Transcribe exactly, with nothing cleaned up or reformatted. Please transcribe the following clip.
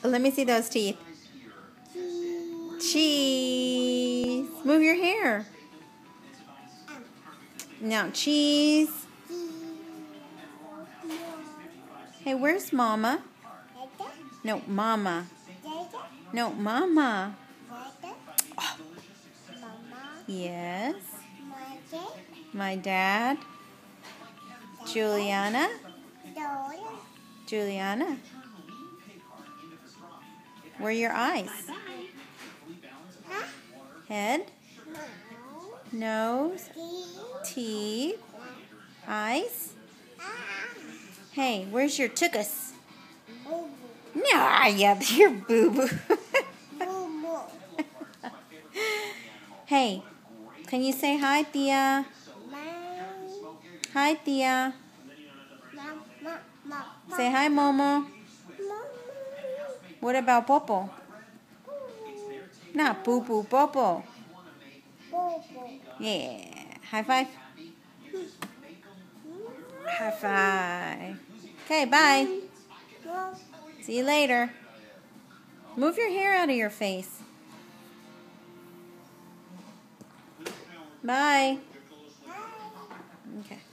Let me see those teeth. Cheese. Move your hair. Now, cheese. Hey, where's Mama? No, Mama. No, Mama. Oh. Yes. My dad. Juliana. Juliana. Where are your eyes? Head. Nose. Teeth. Eyes. Hey, where's your tuchus? Nah, yeah, you're boo-boo. Hey, can you say hi, Thea? Hi, Thea. Say hi, Momo. What about Popo? Not poo-poo, Popo. Yeah. High five. High five. Okay, bye. See you later. Move your hair out of your face. Bye. Okay.